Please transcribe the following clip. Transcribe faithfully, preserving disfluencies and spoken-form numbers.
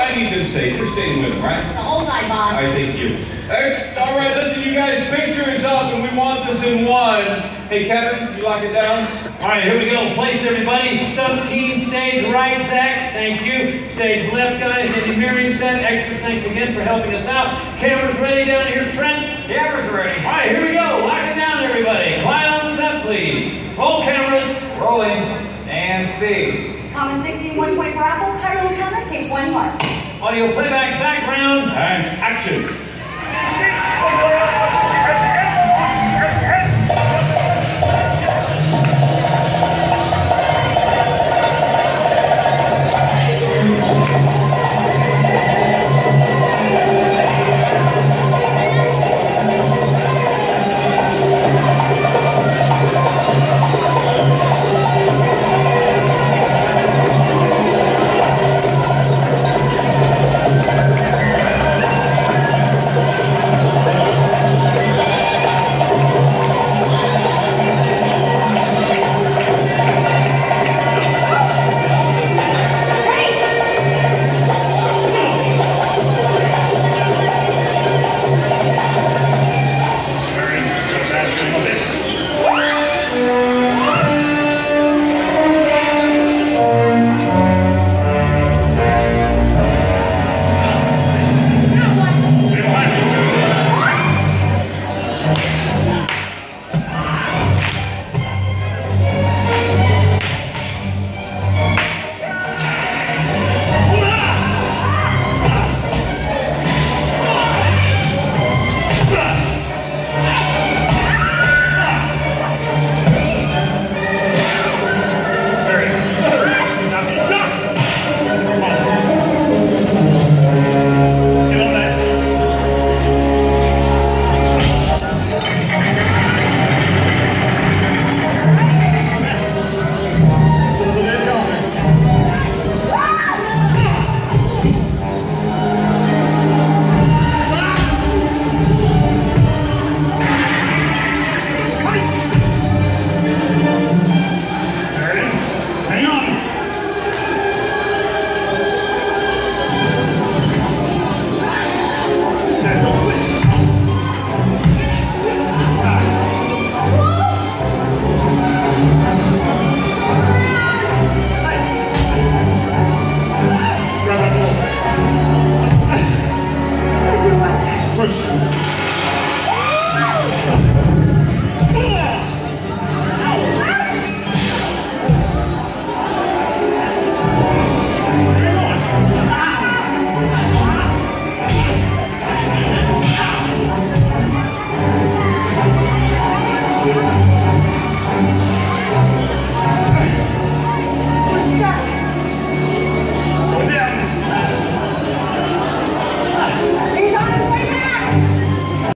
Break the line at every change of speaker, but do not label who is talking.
I need them safe. You're staying with them, right?
The whole time, boss.
I thank you. Next, all right, listen, you guys, pictures up, and we want this in one. Hey, Kevin, you lock it down?
All right, here we go. Place everybody. Stunt team, stage right, Zach. Thank you. Stage left, guys. Engineering set. Extras, thanks again for helping us out. Cameras ready down here, Trent?
Cameras ready.
All right, here we go. Lock it down, everybody. Quiet on the set, please. Roll cameras.
Rolling. And speed.
Thomas Dixie, one point for Apple. Cairo camera, take one mark.
Audio playback, background, and action.